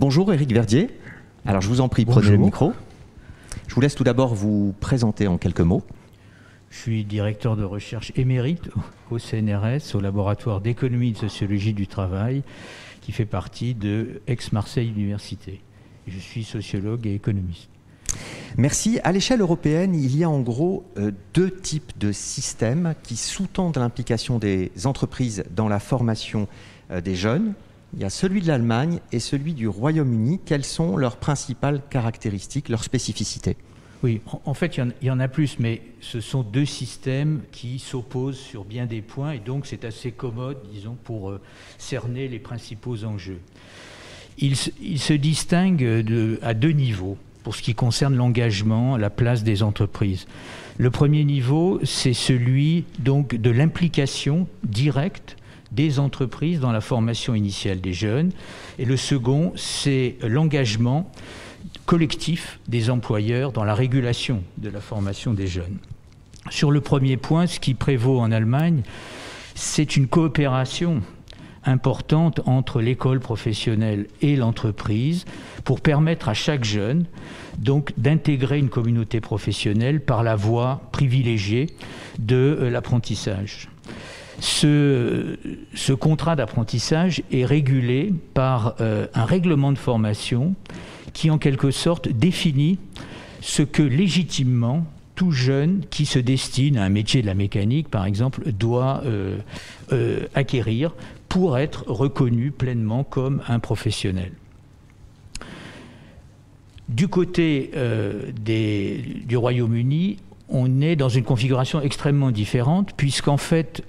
Bonjour Éric Verdier. Alors je vous en prie, prenez le micro. Je vous laisse tout d'abord vous présenter en quelques mots. Je suis directeur de recherche émérite au CNRS, au laboratoire d'économie et de sociologie du travail, qui fait partie de Aix-Marseille Université. Je suis sociologue et économiste. Merci. À l'échelle européenne, il y a en gros deux types de systèmes qui sous-tendent l'implication des entreprises dans la formation des jeunes. Il y a celui de l'Allemagne et celui du Royaume-Uni. Quelles sont leurs principales caractéristiques, leurs spécificités ? Oui, en fait, il y en a plus, mais ce sont deux systèmes qui s'opposent sur bien des points, et donc c'est assez commode, disons, pour cerner les principaux enjeux. Ils se distinguent à deux niveaux pour ce qui concerne l'engagement, la place des entreprises. Le premier niveau, c'est celui donc de l'implication directe des entreprises dans la formation initiale des jeunes. Et le second, c'est l'engagement collectif des employeurs dans la régulation de la formation des jeunes. Sur le premier point, ce qui prévaut en Allemagne, c'est une coopération importante entre l'école professionnelle et l'entreprise pour permettre à chaque jeune donc d'intégrer une communauté professionnelle par la voie privilégiée de l'apprentissage. Ce contrat d'apprentissage est régulé par un règlement de formation qui, en quelque sorte, définit ce que légitimement tout jeune qui se destine à un métier de la mécanique, par exemple, doit acquérir pour être reconnu pleinement comme un professionnel. Du côté du Royaume-Uni, on est dans une configuration extrêmement différente, puisqu'en fait,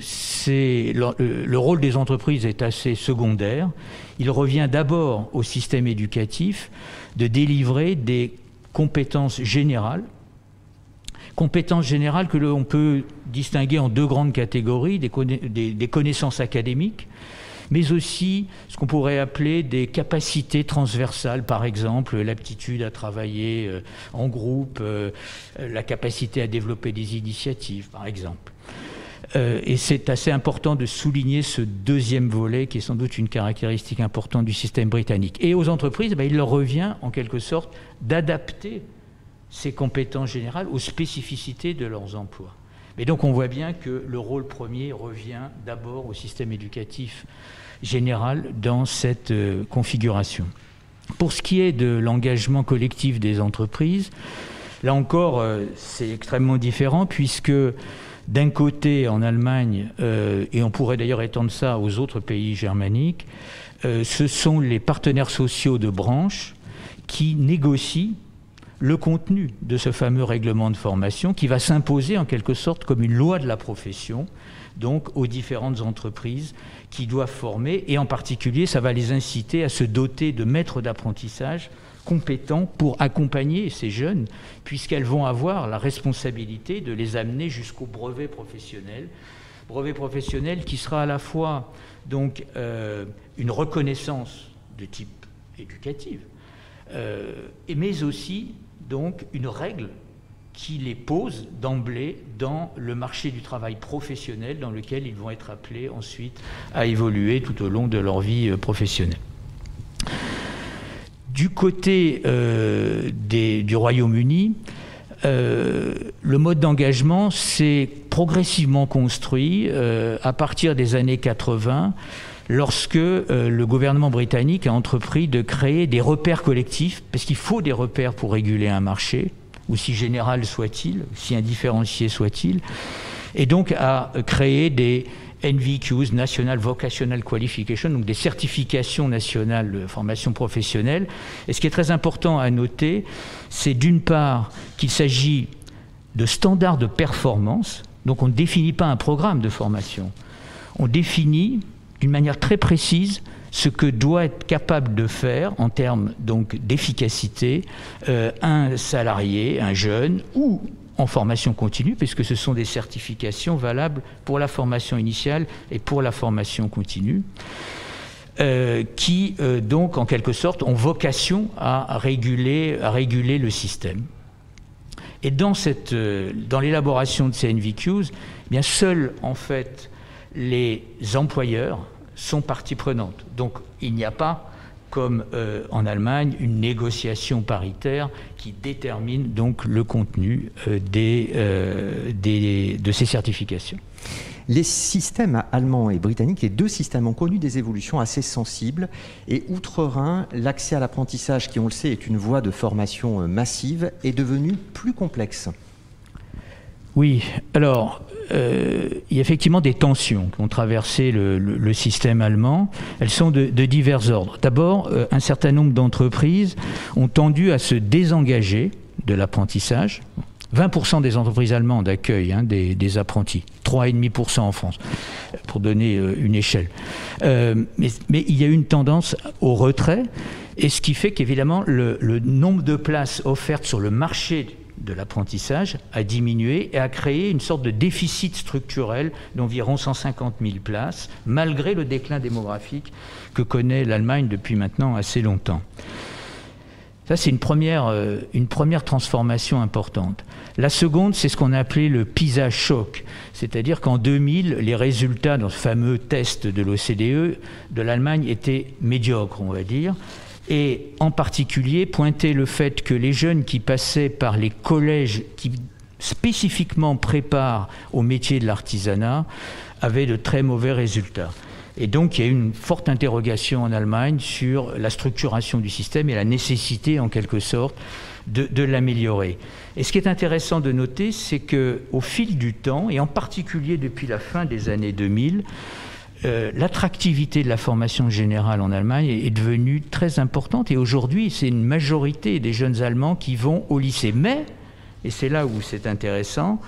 le rôle des entreprises est assez secondaire. Il revient d'abord au système éducatif de délivrer des compétences générales que l'on peut distinguer en deux grandes catégories, des connaissances académiques, mais aussi ce qu'on pourrait appeler des capacités transversales, par exemple l'aptitude à travailler en groupe, la capacité à développer des initiatives, par exemple. Et c'est assez important de souligner ce deuxième volet, qui est sans doute une caractéristique importante du système britannique. Et aux entreprises, il leur revient en quelque sorte d'adapter ces compétences générales aux spécificités de leurs emplois. Mais donc on voit bien que le rôle premier revient d'abord au système éducatif général dans cette configuration. Pour ce qui est de l'engagement collectif des entreprises, là encore c'est extrêmement différent, puisque d'un côté en Allemagne, et on pourrait d'ailleurs étendre ça aux autres pays germaniques, ce sont les partenaires sociaux de branche qui négocient le contenu de ce fameux règlement de formation qui va s'imposer en quelque sorte comme une loi de la profession, donc aux différentes entreprises qui doivent former, et en particulier ça va les inciter à se doter de maîtres d'apprentissage compétents pour accompagner ces jeunes, puisqu'elles vont avoir la responsabilité de les amener jusqu'au brevet professionnel qui sera à la fois donc une reconnaissance de type éducative, mais aussi donc une règle qui les pose d'emblée dans le marché du travail professionnel dans lequel ils vont être appelés ensuite à évoluer tout au long de leur vie professionnelle. Du côté du Royaume-Uni, le mode d'engagement s'est progressivement construit à partir des années 80, lorsque le gouvernement britannique a entrepris de créer des repères collectifs, parce qu'il faut des repères pour réguler un marché, aussi général soit-il, aussi indifférencié soit-il, et donc a créé des NVQs, National Vocational Qualification, donc des certifications nationales de formation professionnelle. Et ce qui est très important à noter, c'est d'une part qu'il s'agit de standards de performance, donc on ne définit pas un programme de formation, on définit d'une manière très précise ce que doit être capable de faire en termes donc d'efficacité un salarié, un jeune ou en formation continue, puisque ce sont des certifications valables pour la formation initiale et pour la formation continue, qui donc en quelque sorte ont vocation à réguler le système. Et dans l'élaboration de ces NVQs, eh bien seuls en fait les employeurs sont partie prenante. Donc il n'y a pas comme en Allemagne, une négociation paritaire qui détermine donc le contenu de ces certifications. Les systèmes allemands et britanniques, les deux systèmes ont connu des évolutions assez sensibles. Et outre-Rhin, l'accès à l'apprentissage, qui on le sait est une voie de formation massive, est devenu plus complexe. Oui, alors il y a effectivement des tensions qui ont traversé le système allemand. Elles sont de divers ordres. D'abord, un certain nombre d'entreprises ont tendu à se désengager de l'apprentissage. 20% des entreprises allemandes accueillent des apprentis, 3,5% en France, pour donner une échelle. Mais il y a eu une tendance au retrait, et ce qui fait qu'évidemment le nombre de places offertes sur le marché de l'apprentissage a diminué et a créé une sorte de déficit structurel d'environ 150 000 places, malgré le déclin démographique que connaît l'Allemagne depuis maintenant assez longtemps. Ça, c'est une première transformation importante. La seconde, c'est ce qu'on a appelé le PISA choc, c'est-à-dire qu'en 2000, les résultats dans ce fameux test de l'OCDE de l'Allemagne étaient médiocres, on va dire, et en particulier pointaient le fait que les jeunes qui passaient par les collèges qui spécifiquement préparent au métier de l'artisanat avaient de très mauvais résultats. Et donc, il y a eu une forte interrogation en Allemagne sur la structuration du système et la nécessité, en quelque sorte, de l'améliorer. Et ce qui est intéressant de noter, c'est qu'au fil du temps, et en particulier depuis la fin des années 2000, l'attractivité de la formation générale en Allemagne est devenue très importante. Et aujourd'hui, c'est une majorité des jeunes Allemands qui vont au lycée. Mais, et c'est là où c'est intéressant,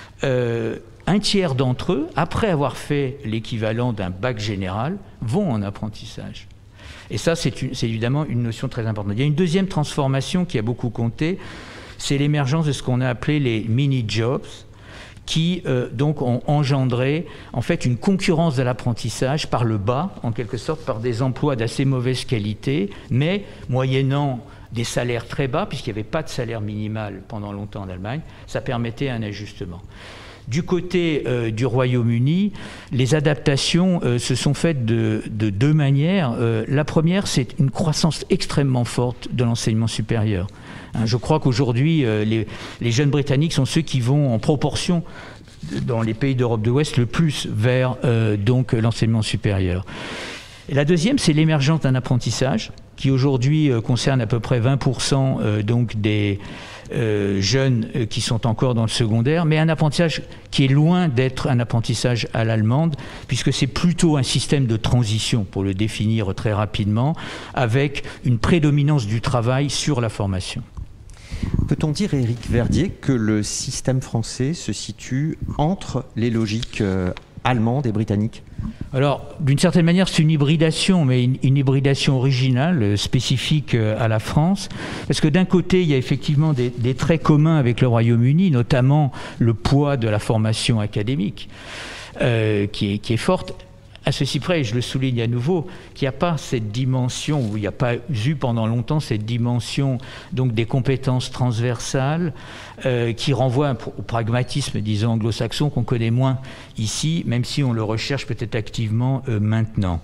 un tiers d'entre eux, après avoir fait l'équivalent d'un bac général, vont en apprentissage. Et ça, c'est évidemment une notion très importante. Il y a une deuxième transformation qui a beaucoup compté, c'est l'émergence de ce qu'on a appelé les mini-jobs, qui donc ont engendré en fait une concurrence de l'apprentissage par le bas, en quelque sorte, par des emplois d'assez mauvaise qualité, mais moyennant des salaires très bas, puisqu'il n'y avait pas de salaire minimal pendant longtemps en Allemagne, ça permettait un ajustement. Du côté du Royaume-Uni, les adaptations se sont faites de deux manières. La première, c'est une croissance extrêmement forte de l'enseignement supérieur. Je crois qu'aujourd'hui, les jeunes Britanniques sont ceux qui vont en proportion dans les pays d'Europe de l'Ouest le plus vers donc l'enseignement supérieur. Et la deuxième, c'est l'émergence d'un apprentissage qui aujourd'hui concerne à peu près 20% donc des jeunes qui sont encore dans le secondaire, mais un apprentissage qui est loin d'être un apprentissage à l'allemande, puisque c'est plutôt un système de transition, pour le définir très rapidement, avec une prédominance du travail sur la formation. Peut-on dire, Éric Verdier, que le système français se situe entre les logiques allemandes et britanniques ? Alors, d'une certaine manière, c'est une hybridation, mais une hybridation originale, spécifique à la France. Parce que d'un côté, il y a effectivement des traits communs avec le Royaume-Uni, notamment le poids de la formation académique, qui est forte. À ceci près, et je le souligne à nouveau, qu'il n'y a pas cette dimension, ou il n'y a pas eu pendant longtemps cette dimension donc des compétences transversales qui renvoient au pragmatisme, disons, anglo-saxon, qu'on connaît moins ici, même si on le recherche peut-être activement maintenant.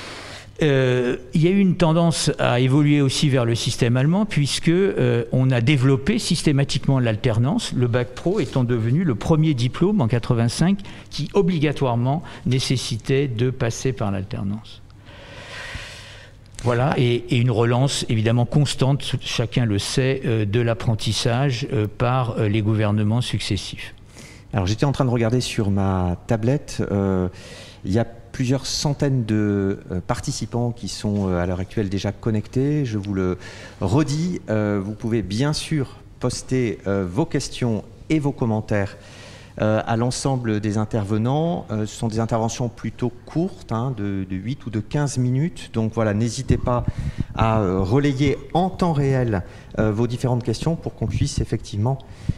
Il y a eu une tendance à évoluer aussi vers le système allemand, puisque on a développé systématiquement l'alternance, le bac pro étant devenu le premier diplôme en 85 qui obligatoirement nécessitait de passer par l'alternance. Voilà, et une relance évidemment constante, chacun le sait, de l'apprentissage par les gouvernements successifs. Alors j'étais en train de regarder sur ma tablette, il y a plusieurs centaines de participants qui sont à l'heure actuelle déjà connectés. Je vous le redis, vous pouvez bien sûr poster vos questions et vos commentaires à l'ensemble des intervenants. Ce sont des interventions plutôt courtes, de 8 ou de 15 minutes. Donc voilà, n'hésitez pas à relayer en temps réel vos différentes questions pour qu'on puisse effectivement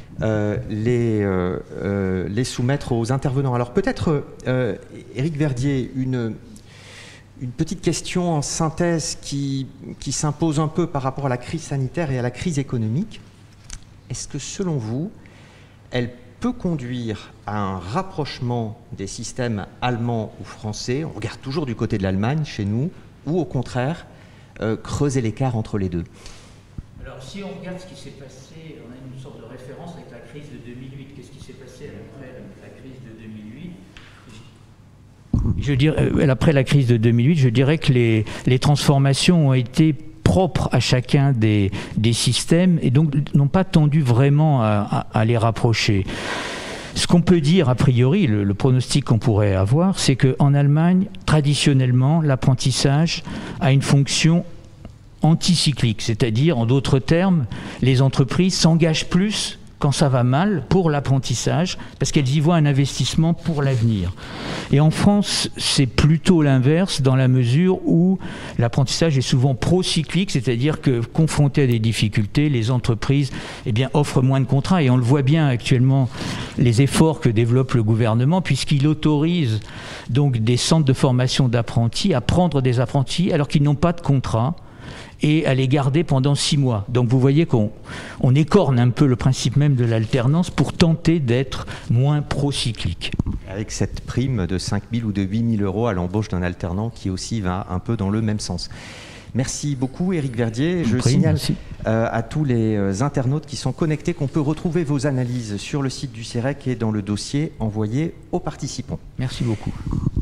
les soumettre aux intervenants. Alors peut-être, Éric Verdier, une petite question en synthèse qui s'impose un peu par rapport à la crise sanitaire et à la crise économique. Est-ce que selon vous, elle peut conduire à un rapprochement des systèmes allemands ou français, on regarde toujours du côté de l'Allemagne chez nous, ou au contraire, creuser l'écart entre les deux? Alors, si on regarde ce qui s'est passé, on a une sorte de référence avec la crise de 2008. Qu'est-ce qui s'est passé après la crise de 2008 ? Après la crise de 2008, je dirais que les transformations ont été propres à chacun des systèmes et donc n'ont pas tendu vraiment à les rapprocher. Ce qu'on peut dire, a priori, le pronostic qu'on pourrait avoir, c'est qu'en Allemagne, traditionnellement, l'apprentissage a une fonction anticyclique, c'est-à-dire, en d'autres termes, les entreprises s'engagent plus quand ça va mal pour l'apprentissage, parce qu'elles y voient un investissement pour l'avenir. Et en France, c'est plutôt l'inverse, dans la mesure où l'apprentissage est souvent pro-cyclique, c'est-à-dire que, confronté à des difficultés, les entreprises offrent moins de contrats. Et on le voit bien actuellement, les efforts que développe le gouvernement, puisqu'il autorise donc des centres de formation d'apprentis à prendre des apprentis alors qu'ils n'ont pas de contrat, et à les garder pendant 6 mois. Donc vous voyez qu'on écorne un peu le principe même de l'alternance pour tenter d'être moins pro-cyclique. Avec cette prime de 5 000 ou de 8 000 euros à l'embauche d'un alternant qui aussi va un peu dans le même sens. Merci beaucoup Éric Verdier. Je signale à tous les internautes qui sont connectés qu'on peut retrouver vos analyses sur le site du CEREC et dans le dossier envoyé aux participants. Merci beaucoup.